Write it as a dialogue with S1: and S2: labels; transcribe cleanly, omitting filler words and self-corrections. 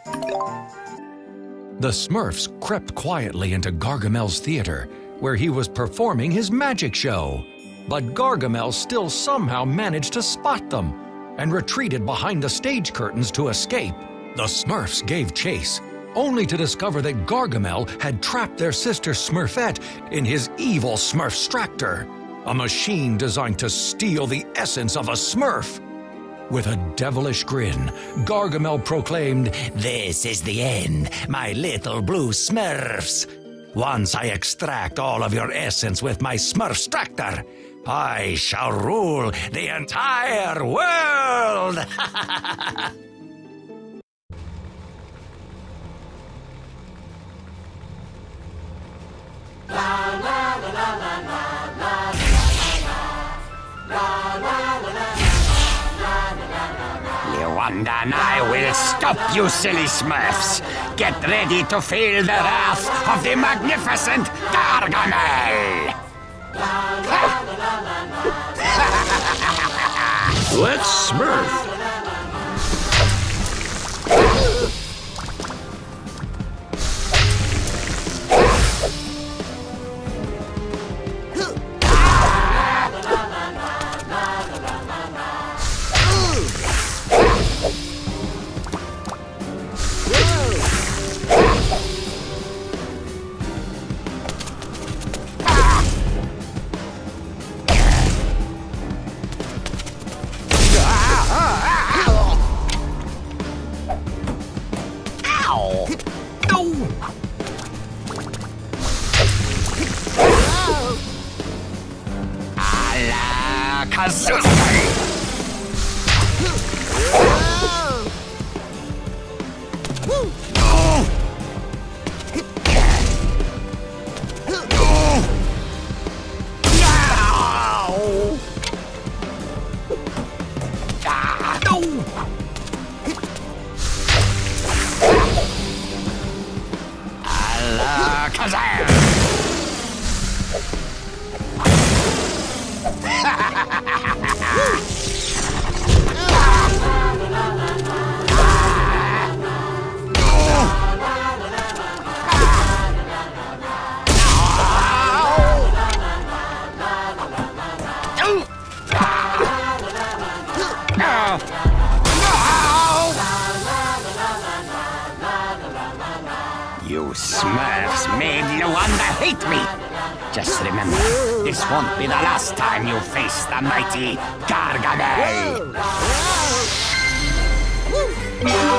S1: The Smurfs crept quietly into Gargamel's theater, where he was performing his magic show. But Gargamel still somehow managed to spot them and retreated behind the stage curtains to escape. The Smurfs gave chase, only to discover that Gargamel had trapped their sister Smurfette in his evil Smurfstractor, a machine designed to steal the essence of a Smurf. With a devilish grin, Gargamel proclaimed, "This is the end, my little blue Smurfs. Once I extract all of your essence with my Smurfstractor, I shall rule the entire world!"
S2: Luanda and I will stop you, silly Smurfs! Get ready to feel the wrath of the magnificent Gargamel!
S3: Let's Smurf!
S2: You Smurfs made Luanda hate me! Just remember, this won't be the last time you face the mighty Gargamel!